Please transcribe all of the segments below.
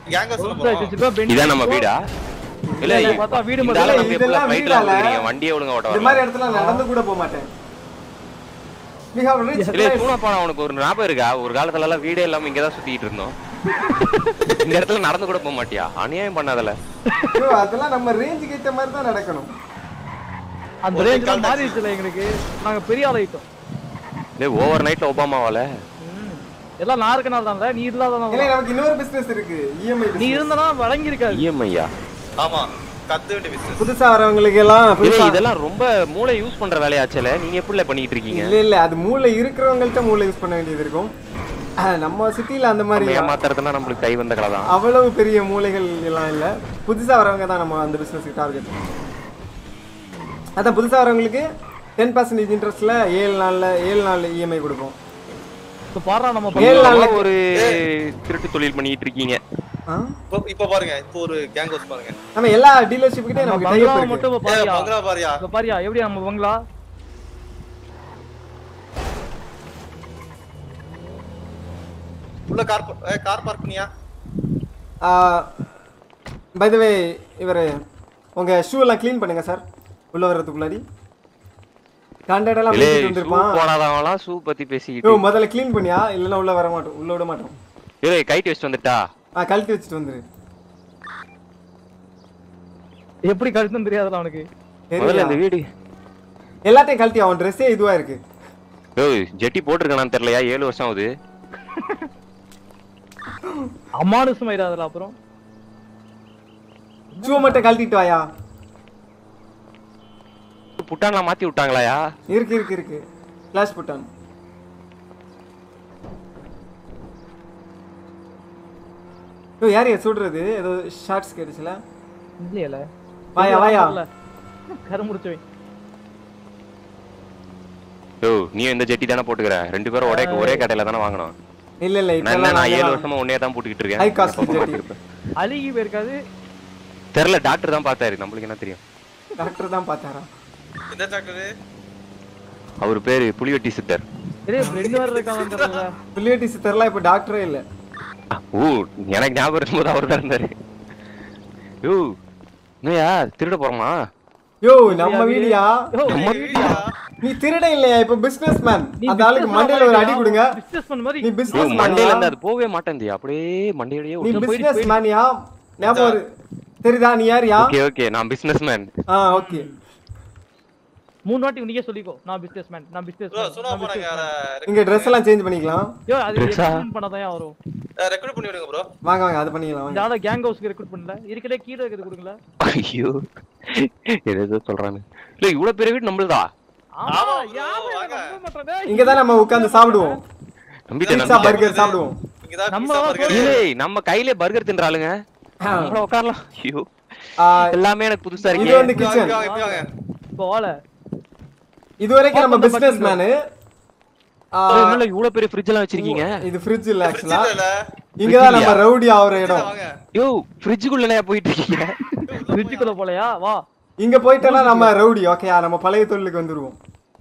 கேங்க சொல்லுங்க. இதான் நம்ம வீடா? இல்ல பார்த்தா வீடு இந்த ஆள நம்ம எப்பல ஃளைட்ல வந்துறீங்க? வண்டியே ஒழுங்கா ஓட்ட இந்த மாதிரி இடத்துல நடந்து கூட போக மாட்டேன். we have reached இல்ல தூணா போனா உனக்கு ஒரு ஞாபகம் இருக்கா? ஒரு காலத்துல எல்லாம் வீடே இல்லாம இங்க தான் சுத்திட்டு இருந்தோம். இந்த இடத்துல நடந்து கூட போக மாட்டியா? அநியாயம் பண்ணாதல. bro அதெல்லாம் நம்ம ரேஞ்சுக்கு ஏத்த மாதிரி தான் நடக்கணும். அந்த ரேஞ்ச்ல மாறிடுச்சுல எங்களுக்கு. நாங்க பெரிய ஆள் ஆயிட்டோம். டேய் ஓவர் நைட்ல ஒபாமாவால. எல்லாம் நார்க்கனால தான்ல. நீ இல்லாதனால. இல்ல நமக்கு இன்னொரு பிசினஸ் இருக்கு. EMI நீ இருந்தனா வழங்கி இருக்காது. EMI-யா? ஆமா. கத்து வேண்டிய பிசினஸ். புதுசா வரவங்களுக்கு எல்லாம் இதெல்லாம் ரொம்ப மூளை யூஸ் பண்ற வேலையாச்சல. நீங்க எப்படி பண்ணிட்டு இருக்கீங்க? இல்ல அது மூளை இருக்குறவங்கள்ட்ட மூளை யூஸ் பண்ண வேண்டியது இருக்கும். நம்ம சிட்டில அந்த மாதிரி ஏமாத்துறதுனா நமக்கு கை வந்த கலை தான். அவ்வளவு பெரிய மூளைகள் எல்லாம் இல்ல. புதுசா வரவங்க தான் நம்ம அந்த பிசினஸ்க்கு டார்கெட். அதான் புதுசா வரவங்களுக்கு 10% இன்ட்ரெஸ்ட்ல 7 நாள்ல EMI கொடுப்போம். இப்ப பாறா நம்ம 7 நாள்ல ஒரு திருட்டு தொழில் பண்ணிட்டு இருக்கீங்க. இப்ப பாருங்க. இப்போ ஒரு கேங் ஹவுஸ் பாருங்க. நம்ம எல்லா டீலர்ஷிப் கிட்ட நமக்கு டைப் இருக்கு. மட்டும் பாரியா. பங்களா பாரியா. இப்ப பாரியா எப்படி நம்ம பங்களா? உள்ள கார் பார்க் பண்ணியா? பை தி வே இவரே உங்க ஷூ எல்லாம் க்ளீன் பண்ணுங்க சார். உள்ள வரதுக்குள்ளாடி கான்டாக்ட் எல்லாம் பேசிட்டு வந்திருப்பான். போடாதவங்களா ஷூ பத்தி பேசிட்டு. ஓ முதல்ல க்ளீன் பண்ணியா? இல்லனா உள்ள வர மாட்டோம். உள்ள விட மாட்டோம். ஏய் கைட் வச்சிட்டு வந்துட்டா? கழட்டி வச்சிட்டு வந்துரு. எப்படி கழட்டணும் தெரியாதுல அவனுக்கு. முதல்ல இந்த வீடு எல்லாத்தையும் கழட்டி அவன் Dress இதுவா இருக்கு. ஏய் ஜெட்டி போட்டுருக்கானான்னு தெரியலையா? 7 வருஷம் ஆகுது. அமானுஷம் ஆயிராதல அப்புறம். ஷூ மட்டும் கழட்டிட்டு வாயா. புட்டான்ல மாத்தி விட்டாங்களாயா? இருக்கு கிளாஸ் புட்டான். ஓ யாரையா சுடுறது? ஏதோ ஷார்ட்ஸ் கேடுச்சுல. இல்லையல. வாயா கர முடிச்சவே. ஓ நீ இந்த ஜெட்டி தான போட்டுக்கற? ரெண்டு பேரும் ஒரே கடையில தான வாங்குனோம். இல்ல நான் 7 வருஷமா ஒண்ணே தான் போட்டுக்கிட்டு இருக்கேன். High cost ஜெட்டி. அலிகி பேர்க்காது தெரியல. டாக்டர் தான் பார்த்தாரு. நமக்கு என்ன தெரியும்? டாக்டர் தான் பார்த்தாரா? எந்த டாக்டர்? அவர் பேரு புலிவெட்டி சித்தர். ஏய் ஃப்ரெண்ட் வேற இருக்காங்கன்றல. புலிவெட்டி சித்தர்லாம் இப்ப டாக்டரே இல்ல. ஓ எனக்கு ஞாபகம் இருக்கும்போது அவர் தான் இருந்தாரு. யோ நீயா திருட போறமா? யோ நம்ம வீடியா? நீ திருட இல்லையா? இப்ப பிசினஸ் மேன். அந்த ஆளுக்கு மண்டையில ஒரு அடி கொடுங்க. பிசினஸ் மாதிரி. நீ பிசினஸ் மண்டையில இருந்து அது போவே மாட்டேன்டி. அப்படியே மண்டையோடயே நீ பிசினஸ் மேன்யா? ஞாபகம் தெரியுதா? நீ யாரியா? ஓகே நான் பிசினஸ் மேன். ஓகே 3 வாட்டி நீயே சொல்லிக்கோ. நான் பிசினஸ் மேன். ப்ரோ சுனா போறாங்க. இங்க Dress எல்லாம் சேஞ்ச் பண்ணிக்கலாம். யோ அது ரெக்ரூட் பண்ணாதான் வரும். ரெக்ரூட் பண்ணி விடுங்க ப்ரோ. வாங்க அது பண்ணிக்கலாம். யாரா கேங் ஹவுஸ்க்கு ரெக்ரூட் பண்ணல. இருக்கடே கீழ இருக்குது கொடுங்களா? ஐயோ ஏதோ சொல்றானே. இல்ல இவ்வளவு பெரிய வீடு நம்மளுதா? ஆமா யாரே நம்ப மாட்டறடே. இங்க தான் நம்ம உட்கார்ந்து சாப்பிடுவோம். நம்பிட்டேன். பர்கர் சாப்பிடுவோம். இங்க தான் பீஸா பர்கர். ஏய் நம்ம கையிலே பர்கர் தின்றாளுங்க. நம்ம உட்காரலாம். ஐயோ எல்லாமே எனக்கு புதுசா இருக்கு. இது வந்து கிச்சன். போல இதுவரைக்கும் நம்ம பிசினஸ் மேன். என்னல இவ்வளவு பெரிய ஃப்ரிட்ஜ் எல்லாம் வச்சிருக்கீங்க? இது ஃப்ரிட்ஜ் இல்ல ஆக்சுவலா. இங்க தான் நம்ம ரவுடி ஆவற இடம். யோ ஃப்ரிட்ஜ்க்குள்ளே போயிட்டு இருக்கீங்க. ஃப்ரிட்ஜ்க்குள்ள போலையா? வா. இங்க போய்ட்டனா நம்ம ரவுடி. ஓகேயா? நம்ம பழைய தொழிலுக்கு வந்துருவோம்.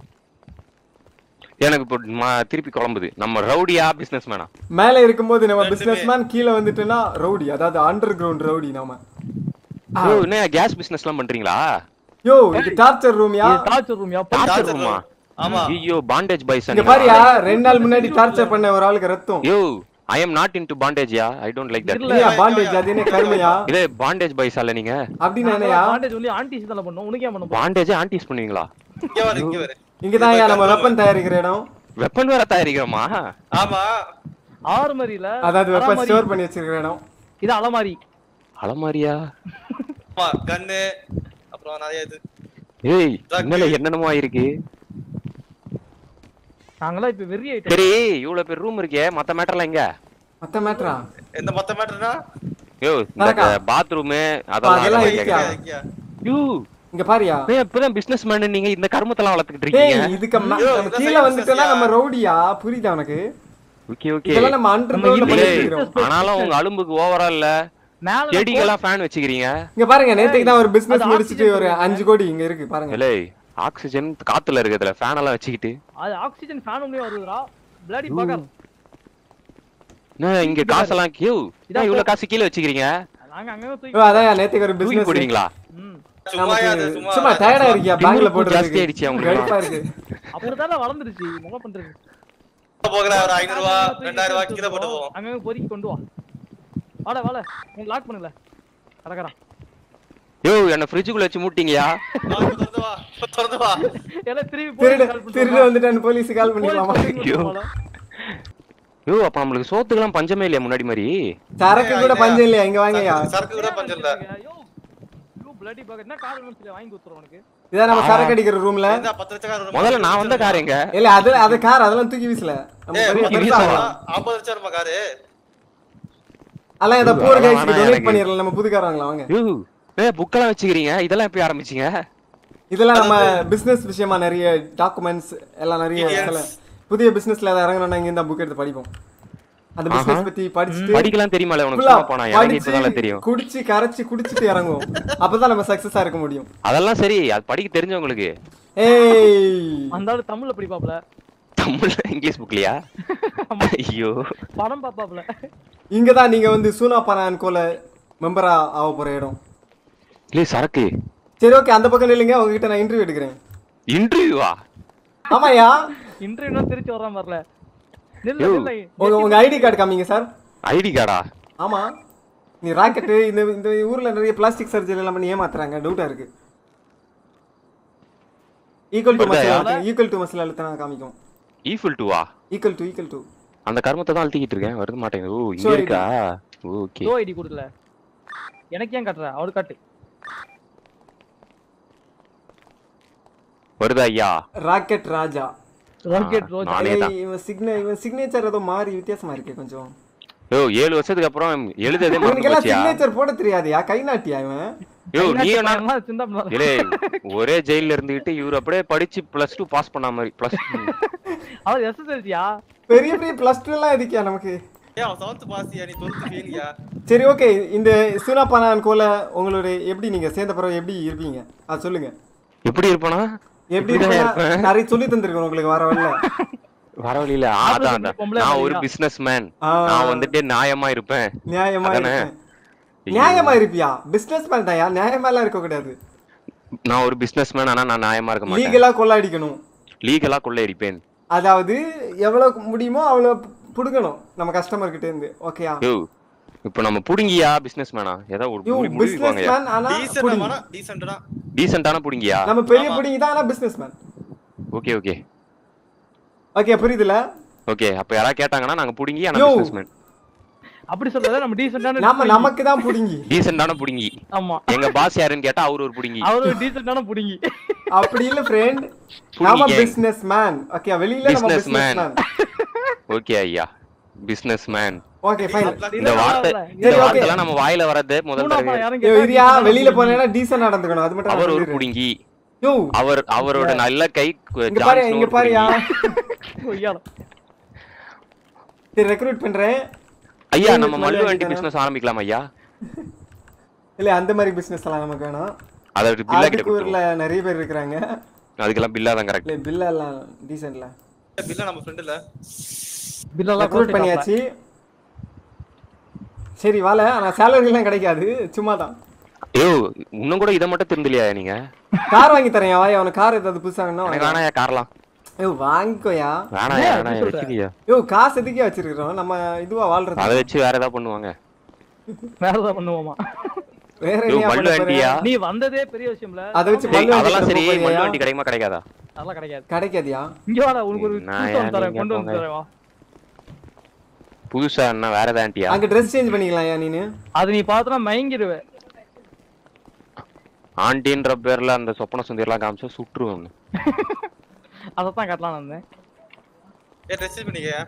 எனக்கு இப்போ திருப்பி குழம்புது. நம்ம ரவுடியா பிசினஸ் மேனா? மேல இருக்கும்போது நம்ம பிசினஸ் மேன், கீழ வந்துட்டனா ரவுடி. அதாவது அண்டர் கிரவுண்ட் ரவுடி நாம. யோ என்ன கேஸ் பிசினஸ்லாம் பண்றீங்களா? யோ இது டார்ச்சர் ரூம்யா? டார்ச்சர் ரூம்யா? டார்ச்சர் ரூமா? ஆமா. ஐயோ பாண்டேஜ் பாய்ஸ். இங்க பாரியா 2 நாள் முன்னாடி டார்ச்சர் பண்ண ஒரு ஆளுக்கு ரத்தம். யோ I am not into bondage யா. I don't like that. இல்லையா பாண்டேஜ் அது என்ன கர்மையா? இதே பாண்டேஜ் பாய்ஸ் அல்ல நீங்க. அப்படினா என்னயா? பாண்டேஜ் only ஆன்டிஸ் தான் பண்ணும். உனக்கு ஏன் பண்ணணும்? பாண்டேஜ் ஆன்டிஸ் பண்ணுவீங்களா? இங்க வர. இங்க தான் நம்ம வெப்பன் தயாரிக்கிற இடம். வெப்பன் வேற தயாரிக்கிறோமா? ஆமா. ஆர்மரியில அதாவது வெப்பன் ஸ்டோர் பண்ணி வச்சிருக்கிற இடம். இது அலமாரி. அலமாரியா? ஆமா கன்னு அப்புறம் நிறைய இது. ஏய் என்னல என்னென்னமோ இருக்கு. நாங்களா இப்ப வெறி ஆயிட்டோம். சரி இவ்வளவு பெரிய ரூம் இருக்கே. மத்த மேட்டர்லாம் எங்க? மத்த மேட்டரா? எந்த மத்த மேட்டர்னா? யோ இந்த பாத்ரூம் அதெல்லாம் இருக்கா? யூ இங்க பாரியா? ஏய் இப்பதான் பிசினஸ் மேன் நீங்க இந்த கர்மத்தலாம் வளர்த்துக்கிட்டு இருக்கீங்க. டேய் இதுக்கு நம்ம கீழ வந்துட்டனா நம்ம ரவுடியா? புரியுதா உனக்கு? Okay okay. இதெல்லாம் நம்ம அண்டர் கிரவுண்ட்ல பண்ணிக்கிறோம். ஆனாலும் உங்க அலும்புக்கு ஓவரா இல்ல. செடிகளா ஃபேன் வச்சிக்கிறீங்க. இங்க பாருங்க நேத்துக்கு தான் ஒரு பிசினஸ் முடிச்சிட்டு ஒரு 5 கோடி இங்க இருக்கு பாருங்க. இல்ல ஆக்ஸிஜன் காத்துல இருக்குதுல ஃபேன் எல்லாம் வச்சிக்கிட்டு. அது ஆக்ஸிஜன் ஃபேன் உள்ளே வருதுடா. ப்ளடி பகல். என்ன இங்க காசெல்லாம் கியூ இவ்வளவு காசு கீழே வச்சுக்கிறீங்க நாங்க அங்க ஓ அதான் நேத்துக்கு ஒரு தூக்கி பிசினஸ் போடுவீங்களா சும்மா டயர்டா இருக்கியா பேங்க்ல போட்டு ஜாஸ்தி ஆயிடுச்சு உங்களுக்கு கடுப்பா இருக்கு அப்படிதான் வளர்ந்துருச்சு என்ன பண்றது போகற ஒரு 500 ரூபாய் 2000 ரூபாய் கீழ போட்டு போவோம் அங்க பொறுக்கி கொண்டு வா வாடா வாடா நீ லாக் பண்ணுல கடகறா யோ என்ன ஃப்ரிட்ஜுக்குள்ள வச்சு மூட்டிங்கயா திறந்து வா எல்லாம் திரும்பி வந்துட்டான் போலீஸ் கால் பண்ணிக்கலாமா யோ அப்ப நமக்கு சோத்துக்கெல்லாம் பஞ்சமே இல்லையா முன்னாடி மாதிரி சரக்கு கூட பஞ்சம் இல்லையா இங்க வாங்கயா சரக்கு கூட பஞ்சம் இல்ல யோ bloody bug என்ன கார் வேணும்னு வாங்கி குத்துறோம் உனக்கு இத நம்ம சரக்கு அடிக்கிற ரூம்ல இந்த 10 லட்சம் கார் முதல்ல நான் வந்த கார் எங்க இல்ல அது கார் அதெல்லாம் தூக்கி வீசல நம்ம பெரிய 50 லட்சம் ரூபாய் கார் அல இந்த போர் கைஸ்க்கு டொனேட் பண்ணிரலாம் நம்ம புது கார் வாங்கலாம் வாங்க யூ புக்கெல்லாம் வச்சுக்கிறீங்க இதெல்லாம் எப்படி ஆரம்பிச்சீங்க இதெல்லாம் நம்ம பிசினஸ் விஷயமா நிறைய டாக்குமெண்ட்ஸ் எல்லாம் நிறைய புதிய பிசினஸ்ல ஏதாவது இறங்கணும்னா இங்க இந்த புக் எடுத்து படிப்போம் அந்த பிசினஸ் பத்தி படிச்சிட்டு படிக்கலாம் தெரியுமால உனக்கு சும்மா போனா எனக்கு இப்பதான் தெரியும் குடிச்சி கரைச்சி குடிச்சிட்டு இறங்குவோம் அப்பதான் நம்ம சக்சஸா இருக்க முடியும் அதெல்லாம் சரி அது படிக்க தெரிஞ்சவங்களுக்கு ஏய் அந்தால தமிழ்ல படிப்பாப்ல தமிழ்ல இங்கிலீஷ் புக்லயா ஐயோ படம் பாப்பாப்ல இங்க தான் நீங்க வந்து சூனா பனான் கோல மெம்பரா ஆக போற இடம் இல்ல சரக்கு சரி ஓகே அந்த பக்கம் நில்லுங்க உங்ககிட்ட நான் இன்டர்வியூ எடுக்கிறேன் இன்டர்வியூவா ஆமாயா இன்டர்வியூனா திருச்சி வர்றான் வரல உங்க ஐடி கார்டு காமிங்க சார் ஐடி கார்டா ஆமா நீ ராக்கெட் இந்த ஊர்ல நிறைய பிளாஸ்டிக் சர்ஜரி எல்லாம் பண்ணி ஏமாத்துறாங்க டவுட்டா இருக்கு ஈக்குவல் டு மசில் அழுத்தனா காமிக்கும் ஈஃபில் 2வா ஈக்குவல் டு அந்த கர்மத்தை தான் அழுத்திக்கிட்டு இருக்கேன் வருது மாட்டேங்குது ஓ இங்க இருக்கா ஓகே ஷோ ஐடி கொடுக்கல எனக்கு ஏன் காட்டுற அவரு காட்டு வருதா ஐயா ராக்கெட் ராஜா ராக்கெட் ரோஜா இவன் சிக்னேச்சர் ஏதோ மாறி வித்தியாசமா இருக்கு கொஞ்சம் யோ 7 வருஷத்துக்கு அப்புறம் எழுதவே மறந்து உனக்கு போச்சியா சிக்னேச்சர் போட தெரியாதுயா கை நாட்டியா இவன் யோ நீ இல்ல ஒரே ஜெயில்ல இருந்துகிட்டு இவரு அப்படியே படிச்சு +2 பாஸ் பண்ண மாதிரி அவர் எஸ்எஸ்எல்சியா பெரிய பெரிய +2 எல்லாம் எதுக்கியா நமக்கு அவன் 7th பாஸ்யா நீ 12th ஃபெயிலியா சரி ஓகே இந்த சூனா பனான் கோல உங்களுடைய எப்படி நீங்க சேர்ந்த பிறகு எப்படி இருப்பீங்க அது சொல்லுங்க எப்படி இருப்பானா எப்படி இருப்பேன் நிறைய சொல்லி தந்திருக்கேன் உங்களுக்கு வர வழியில அதான் நான் ஒரு பிசினஸ்மேன் நான் வந்துட்டு நியாயமா இருப்பேன் நியாயமா இருப்பியா பிசினஸ்மேன் தான்யா நியாயமா எல்லாம் இருக்க கூடாது நான் ஒரு பிசினஸ்மேன் ஆனா நான் நியாயமா இருக்க மாட்டேன் லீகலா கொள்ளையடிக்கணும் லீகலா கொள்ளையடிப்பேன் அதாவது எவ்வளவு முடியுமோ அவ்வளவு புடுங்கணும் நம்ம கஸ்டமர் கிட்ட இருந்து ஓகேயா இப்போ நம்ம புடிங்கியா பிசினஸ்மேனா ஏதோ ஒரு பிசினஸ்மேன் ஆனா டீசன்ட்டான புடிங்கியா நம்ம பெரிய புடிங்கி தான் ஆனா பிசினஸ்மேன் ஓகே ஓகே ஓகே புரியுதுல ஓகே அப்ப யாரா கேட்டாங்கன்னா நாங்க புடிங்கி ஆனா பிசினஸ்மேன் அப்படி சொல்றத நம்ம டீசன்ட்டான நமக்கு தான் புடிங்கி டீசன்ட்டான புடிங்கி ஆமா எங்க பாஸ் யாருன்னு கேட்டா அவர் ஒரு புடிங்கி அவர் ஒரு டீசன்ட்டான புடிங்கி அப்படி இல்ல फ्रेंड நாம பிசினஸ்மேன் ஓகே வெளியில நம்ம பிசினஸ்மேன் ஓகே ஐயா பிசினஸ்மேன் ஓகே ஃபைன் இந்த வார்த்தைலாம் நம்ம வாயில வரது முதல்ல இரியா வெளியில போனா டீசன்ட் நடந்துக்கணும் அது மட்டும் அவர் ஒரு புடிங்கி யோ அவரோட நல்ல கை இங்க பாருயா சரி ரெக்ரூட் பண்றேன் ஐயா நம்ம மல்லு வண்டி பிசினஸ் ஆரம்பிக்கலாம் ஐயா இல்ல அந்த மாதிரி பிசினஸ் எல்லாம் நமக்கு வேணும் அத பில்லா கிட்ட ஊர்ல நிறைய பேர் இருக்காங்க அதுக்கெல்லாம் பில்லா தான் கரெக்ட் இல்ல பில்லா எல்லாம் டீசன்ட்ல பில்லா நம்ம ஃப்ரெண்ட் இல்ல பில்லா ரெக்ரூட் பண்ணியாச்சு சரி வால ஆனா salary எல்லாம் கிடைக்காது சும்மா தான் ஐயோ இன்னும் கூட இத மட்டும் தெரிஞ்சலையா நீங்க கார் வாங்கி தரேன் வாய் அவன கார் ஏதாவது புதுசா வேணும் எனக்கு வேணாயா கார்லாம் ஐயோ வாங்கிக்கோயா வேணாயா வச்சிக்கியா ஐயோ காசு எதுக்கே வச்சிருக்கோம் நம்ம இதுவா வாழ்றது அத வச்சு வேற ஏதாவது பண்ணுவாங்க வேற ஏதாவது பண்ணுவோமா வேற என்ன மல்லு வண்டியா நீ வந்ததே பெரிய விஷயம்ல அத வச்சு மல்லு அதெல்லாம் சரி மல்லு வண்டி கிடைக்குமா கிடைக்காதா அதெல்லாம் கிடைக்காது கிடைக்காதியா இங்க வாடா உனக்கு ஒரு புதுசா தரேன் கொண்டு வந்து தரேன் வா புதுசா என்ன வேற ஏதாவது ஆண்டியா அங்க Dress சேஞ்ச் பண்ணிக்கலாம்யா நீனு அது நீ பார்த்தா மயங்கிடுவே ஆண்டின்ற பேர்ல அந்த சொப்பன சுந்தரிலாம் காமிச்சா சுற்றுவாங்க அதத்தான் கட்டலாம் நான் Dress சேஞ்ச் பண்ணிக்கயா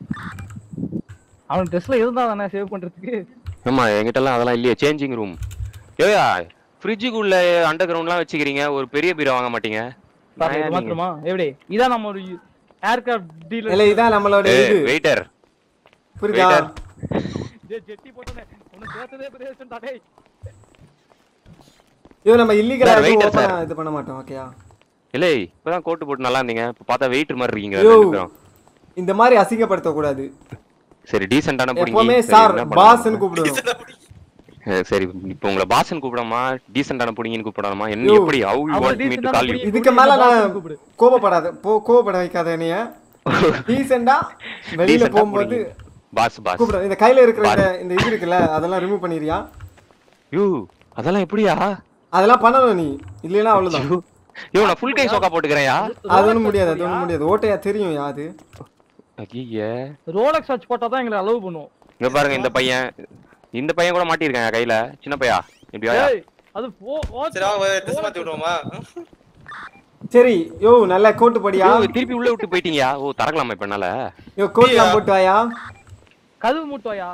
அவன் Dressல இருந்தா தானே சேவ் பண்றதுக்கு ஆமா என்கிட்ட எல்லாம் அதெல்லாம் இல்லையே சேஞ்சிங் ரூம் ஏயா ஃப்ரிட்ஜுக்குள்ள அண்டர் கிரவுண்ட்லாம் வச்சுக்கிறீங்க ஒரு பெரிய பீரோ வாங்க மாட்டீங்க மாத்திரமா எப்படி இதான் நம்ம ஒரு ஏர்கிராஃப்ட் டீலர் இல்ல இதான் நம்மளோட இது வெயிட்டர் புரியுதா ஜெட்டி போட்டனே உன்னை சேர்த்ததே பெரிய விஷயம் டா டேய் யோ நம்ம இல்லீகலா ஓபன் இது பண்ண மாட்டோம் ஓகேயா இல்ல இப்பதான் கோட் போட்டு நல்லா இருந்தீங்க இப்ப பார்த்தா வெயிட்டர் மாதிரி இருக்கீங்க யோ ரெண்டு பேரும் இந்த மாதிரி அசிங்கப்படுத்த கூடாது சரி டீசென்ட்டான எப்பவுமே புடிங்கி சார் பாஸ்ன்னு கூப்பிடுவோம். சரி இப்போ உங்களை பாஸ்ன்னு கூப்பிடாமா டீசென்ட்டான புடிங்கின்னு கூப்பிடணுமா என்ன எப்படி how you want me to call you இதுக்கு மேல நான் கோபப்பட வைக்காத என்னைய. டீசெண்டா வெளியில போகும்போது பாஸ் பாஸ் கூப்பிடு. இந்த கையில இருக்கிற இந்த இது இருக்குல்ல அதெல்லாம் ரிமூவ் பண்ணிரியா? யூ அதெல்லாம் எப்படியா? அதெல்லாம் பண்ணணும் நீ, இல்லைன்னா அவ்வளவுதான். யோ நான் ஃபுல் கை சோக்கா போட்டுக்கறேன்யா. அது ஒண்ணும் முடியாது. ஓட்டையா தெரியும் யாது. ஐயே ரோலக்ஸ் வாட்ச் போட்டா தான் எங்களை அலோவ் பண்ணுவோம். இங்க பாருங்க இந்த பையன் கூட மாட்டிருக்காங்க கையில சின்ன பையா. இப்படியா? ஏய் அது சரி வாங்க டெஸ்ட் மாத்தி விடுவோமா? சரி யோ நல்ல கோட் படியா. யோ திருப்பி உள்ள விட்டு போய்ட்டீங்கயா. ஓ தரக்கலாமா இப்ப என்னால? யோ கோட்லாம் போட்டு வாயா. கதவு மூட்டுவாயா?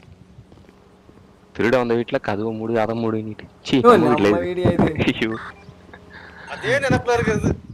திருட வந்த வீட்ல கதவு மூடு அத மூடு நீட்டு. சீ நம்ம வீடியோ இது. ஐயோ அதே நினைப்புல இருக்குது.